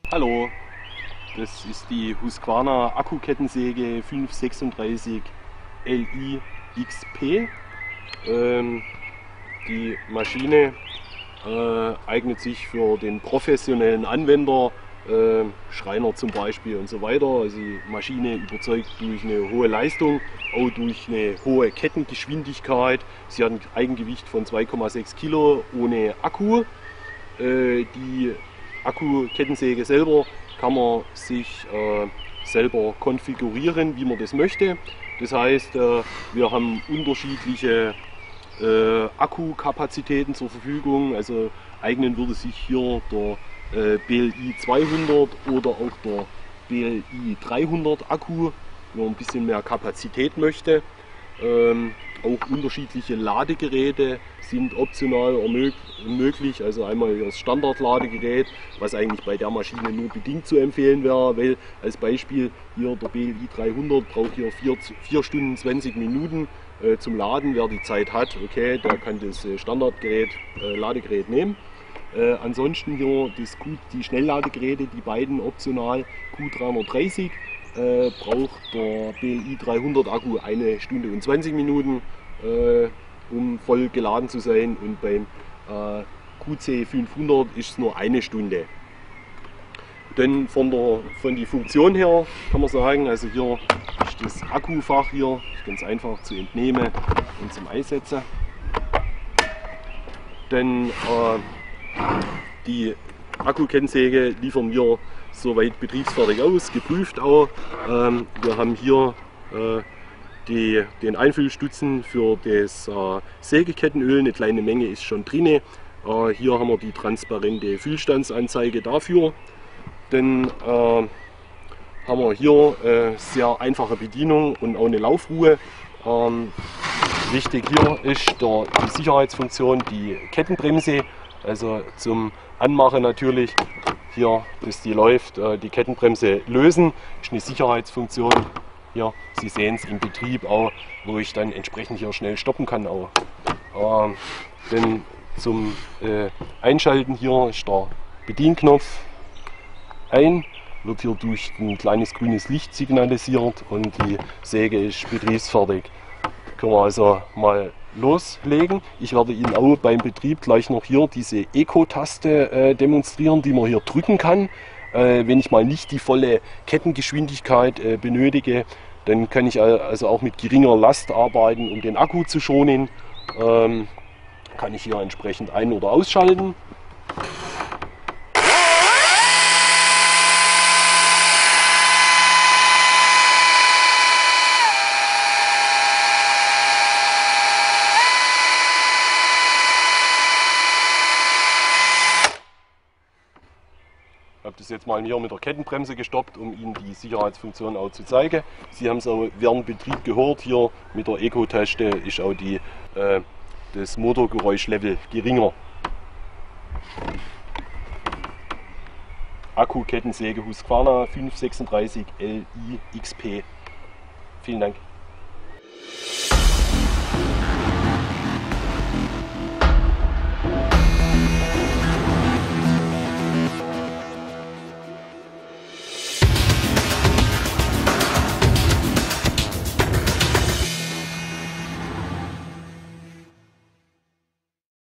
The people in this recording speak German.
Hallo, das ist die Husqvarna Akkukettensäge 536 Li XP. Die Maschine eignet sich für den professionellen Anwender, Schreiner zum Beispiel und so weiter. Also die Maschine überzeugt durch eine hohe Leistung, auch durch eine hohe Kettengeschwindigkeit. Sie hat ein Eigengewicht von 2,6 Kilo ohne Akku. Die Akkukettensäge selber kann man sich selber konfigurieren, wie man das möchte. Das heißt, wir haben unterschiedliche Akkukapazitäten zur Verfügung. Also eignen würde sich hier der BLi 200 oder auch der BLi 300 Akku, wenn man ein bisschen mehr Kapazität möchte. Auch unterschiedliche Ladegeräte sind optional möglich. Also einmal das Standardladegerät, was eigentlich bei der Maschine nur bedingt zu empfehlen wäre, weil als Beispiel hier der BLi 300 braucht hier 4 Stunden 20 Minuten zum Laden. Wer die Zeit hat, okay, der kann das Standardgerät, Ladegerät nehmen. Ansonsten hier die Schnellladegeräte, die beiden optional Q330. Braucht der BLi 300 Akku 1 Stunde und 20 Minuten, um voll geladen zu sein, und beim QC 500 ist es nur 1 Stunde. Denn von der Funktion her kann man sagen, also hier ist das Akkufach hier ganz einfach zu entnehmen und zum Einsetzen. Denn die Akkukettensäge liefern wir soweit betriebsfertig aus, geprüft auch. Wir haben hier den Einfüllstutzen für das Sägekettenöl, eine kleine Menge ist schon drin. Hier haben wir die transparente Füllstandsanzeige dafür. Dann haben wir hier sehr einfache Bedienung und auch eine Laufruhe. Wichtig hier ist die Sicherheitsfunktion, die Kettenbremse, also zum Anmachen natürlich. Hier, bis die läuft, die Kettenbremse lösen, ist eine Sicherheitsfunktion. Hier, Sie sehen es im Betrieb auch, wo ich dann entsprechend hier schnell stoppen kann auch. Denn zum Einschalten hier ist der Bedienknopf ein, wird hier durch ein kleines grünes Licht signalisiert und die Säge ist betriebsfertig. Können wir also mal loslegen. Ich werde Ihnen auch beim Betrieb gleich noch hier diese Eco-Taste demonstrieren, die man hier drücken kann. Wenn ich mal nicht die volle Kettengeschwindigkeit benötige, dann kann ich also auch mit geringer Last arbeiten, um den Akku zu schonen. Kann ich hier entsprechend ein- oder ausschalten. Ich habe das jetzt mal hier mit der Kettenbremse gestoppt, um Ihnen die Sicherheitsfunktion auch zu zeigen. Sie haben es auch während Betrieb gehört, hier mit der Eco-Taste ist auch das Motorgeräuschlevel geringer. Akkukettensäge Husqvarna 536 Li XP. Vielen Dank.